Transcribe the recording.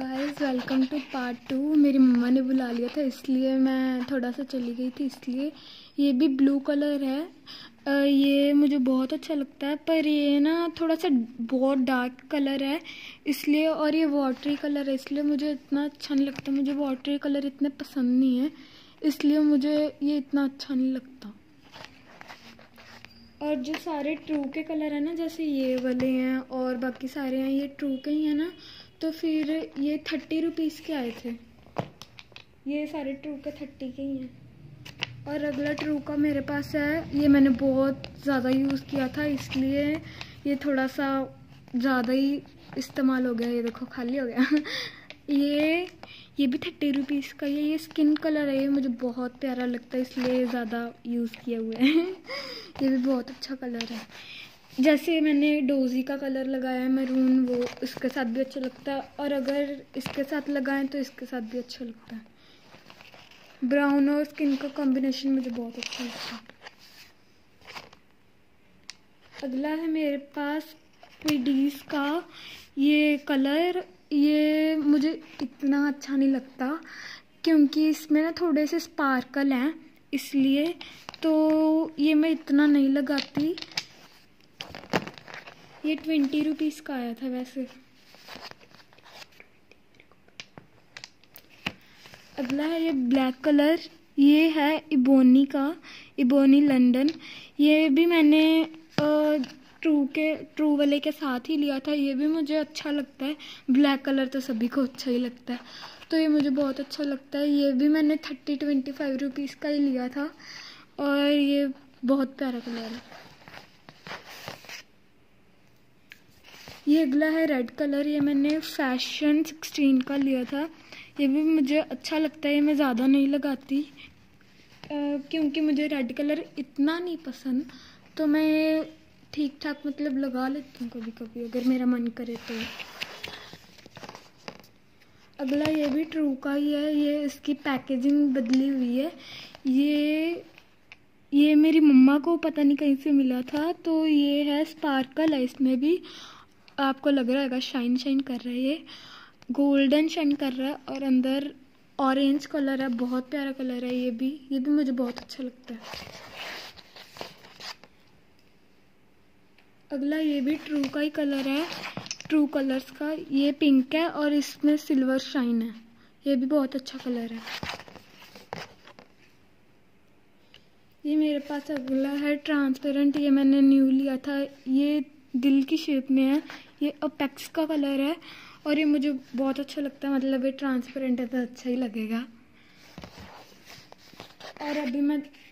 Guys welcome two part 2। मेरी मम्मा ने बुला लिया था इसलिए मैं थोड़ा सा चली गई थी। इसलिए ये भी ब्लू कलर है। ये मुझे बहुत अच्छा लगता है, पर ये ना थोड़ा सा बहुत डार्क कलर है इसलिए, और ये वाटरी कलर है इसलिए मुझे इतना अच्छा नहीं लगता। मुझे वाटरी कलर इतने पसंद नहीं है इसलिए मुझे ये इतना अच्छा नहीं लगता। और जो सारे ट्रू के कलर हैं ना, जैसे ये वाले हैं और बाकी सारे हैं, ये ट्रू के ही हैं ना, तो फिर ये 30 रुपीज़ के आए थे। ये सारे ट्रू के 30 के ही हैं। और अगला ट्रू का मेरे पास है, ये मैंने बहुत ज़्यादा यूज़ किया था इसलिए ये थोड़ा सा ज़्यादा ही इस्तेमाल हो गया। ये देखो खाली हो गया। ये भी 30 रुपीज़ का ये स्किन कलर है। ये मुझे बहुत प्यारा लगता है इसलिए ज़्यादा यूज़ किए हुए हैं। ये भी बहुत अच्छा कलर है। जैसे मैंने डोजी का कलर लगाया है मैरून, वो इसके साथ भी अच्छा लगता है, और अगर इसके साथ लगाएं तो इसके साथ भी अच्छा लगता है। ब्राउन और स्किन का कॉम्बिनेशन मुझे बहुत अच्छा लगता है। अगला है मेरे पास क्विडीज का ये कलर। ये मुझे इतना अच्छा नहीं लगता क्योंकि इसमें ना थोड़े से स्पार्कल हैं, इसलिए तो ये मैं इतना नहीं लगाती। ये 20 रुपीज़ का आया था वैसे। अगला है ये ब्लैक कलर। ये है इबोनी का, इबोनी लंदन। ये भी मैंने ट्रू वाले के साथ ही लिया था। ये भी मुझे अच्छा लगता है। ब्लैक कलर तो सभी को अच्छा ही लगता है, तो ये मुझे बहुत अच्छा लगता है। ये भी मैंने 25 रुपीज़ का ही लिया था और ये बहुत प्यारा कलर है। ये अगला है रेड कलर। ये मैंने फैशन 16 का लिया था। ये भी मुझे अच्छा लगता है। ये मैं ज़्यादा नहीं लगाती क्योंकि मुझे रेड कलर इतना नहीं पसंद, तो मैं ठीक ठाक मतलब लगा लेती हूँ कभी कभी अगर मेरा मन करे तो। अगला ये भी ट्रू का ही है। ये इसकी पैकेजिंग बदली हुई है। ये मेरी मम्मा को पता नहीं कहीं से मिला था, तो ये है स्पार्कल है इसमें भी। आपको लग रहा होगा शाइन शाइन कर रहा है, ये गोल्डन शाइन कर रहा है और अंदर ऑरेंज कलर है। बहुत प्यारा कलर है। ये भी मुझे बहुत अच्छा लगता है। अगला ये भी ट्रू का ही कलर है, ट्रू कलर्स का। ये पिंक है और इसमें सिल्वर शाइन है। ये भी बहुत अच्छा कलर है। ये मेरे पास अगला है ट्रांसपेरेंट। ये मैंने न्यू लिया था। ये दिल की शेप में है। ये अपेक्स का कलर है और ये मुझे बहुत अच्छा लगता है। मतलब ये ट्रांसपेरेंट है तो अच्छा ही लगेगा। और अभी मैं